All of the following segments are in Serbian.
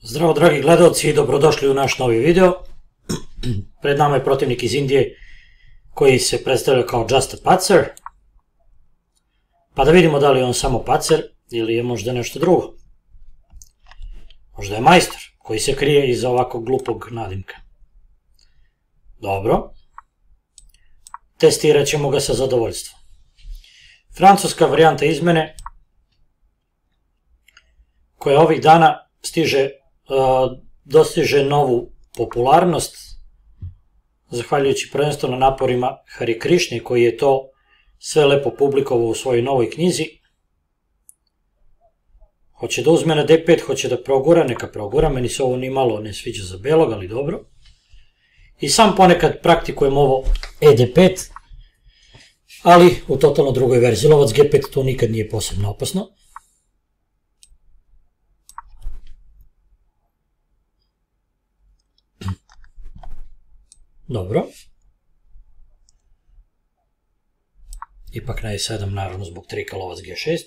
Zdravo dragi gledalci i dobrodošli u naš novi video. Pred nama je protivnik iz Indije koji se predstavlja kao Just a Pacer. Pa da vidimo da li je on samo pacer ili je možda nešto drugo. Možda je majstor koji se krije iza ovakvog glupog nadimka. Dobro. Testirat ćemo ga sa zadovoljstvom. Francuska varijanta izmene koja ovih dana dostiže novu popularnost zahvaljujući prvenstveno naporima Hari Krišne koji je to sve lepo publikovao u svojoj novoj knjizi. Hoće da uzme na D5, hoće da progura, neka progura, meni se ovo ni malo ne sviđa za belog, ali dobro. I sam ponekad praktikujem ovo ED5, ali u totalno drugoj verziji. Lovac G5 tu nikad nije posebno opasno. Dobro. Ipak na E7, naravno zbog trika lovac G6.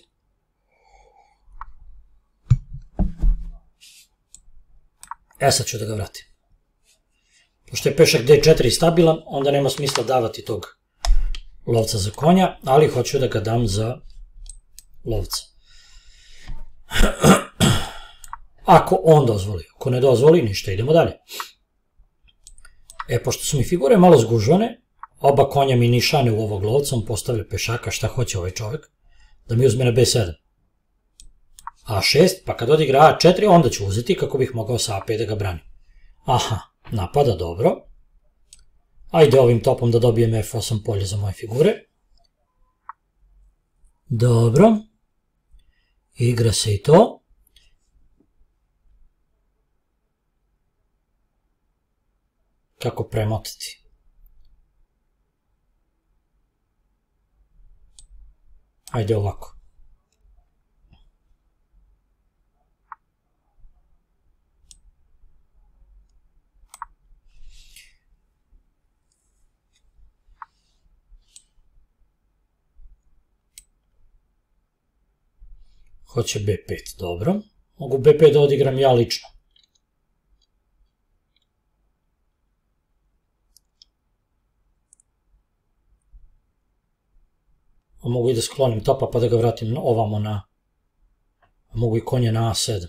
Sad ću da ga vratim. Pošto je pešak D4 stabilan, onda nema smisla davati tog lovca za konja, ali hoću da ga dam za lovca. Ako on dozvoli. Ako ne dozvoli, ništa, idemo dalje. Pošto su mi figure malo zgužvane, oba konja mi nišane u ovog lovca, on postavlja pešaka, šta hoće ovaj čovjek? Da mi uzme na B7. A6, pa kad odigra A4, onda ću uzeti kako bih mogao sa A5 da ga branim. Aha, napada, dobro. Ajde ovim topom da dobijem F8 polje za moje figure. Dobro. Igra se i to. Kako premotati? Ajde ovako. Hoće B5, dobro. Mogu B5 da odigram ja lično. Mogu i da sklonim topa pa da ga vratim ovamo na... Mogu i konje na A7.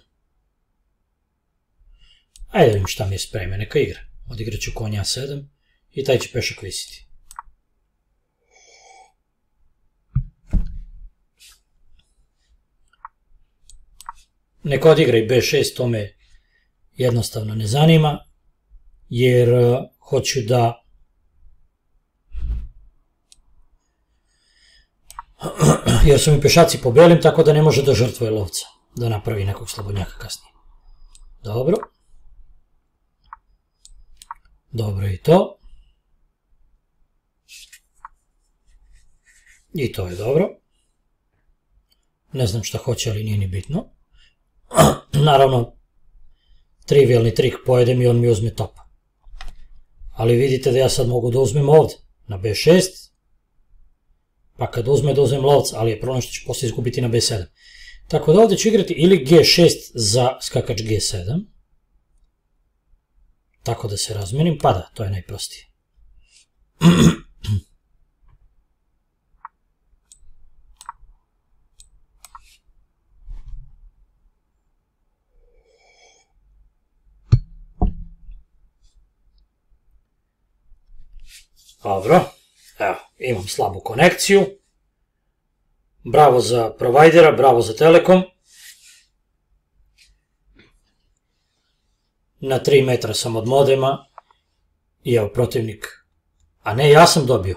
Ajde da vidim šta mi je spreme, neka igra. Odigrat ću konje A7 i taj će pešak visiti. Neka odigra i B6, to me jednostavno ne zanima, jer hoću da... Jer su mi pešaci po belim, tako da ne može da žrtvuje lovca, da napravi nekog slobodnjaka kasnije. Dobro. Dobro i to. I to je dobro. Ne znam šta hoće, ali nije ni bitno. Naravno, trivialni trik, pojedem i on mi uzme topa. Ali vidite da ja sad mogu da uzmem ovdje, na B6, pa kad uzme da uzmem lovca, ali je problem što ću poslije izgubiti na B7. Tako da ovdje ću igrati ili G6 za skakač G7, tako da se razmenim, pa da, to je najprostije. Dobro, evo, imam slabu konekciju. Bravo za provajdera, bravo za Telekom. Na 3 metra sam od modema i evo protivnik. A ne, ja sam dobio.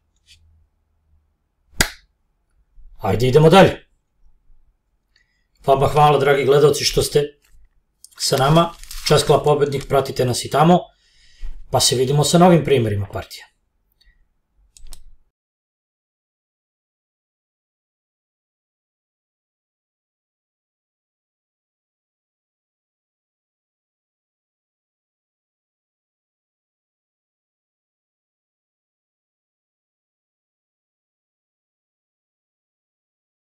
Ajde, idemo dalje. Vama hvala, dragi gledalci, što ste sa nama. Časkala pobednik, pratite nas i tamo. Pa se vidimo sa novim primjerima partija.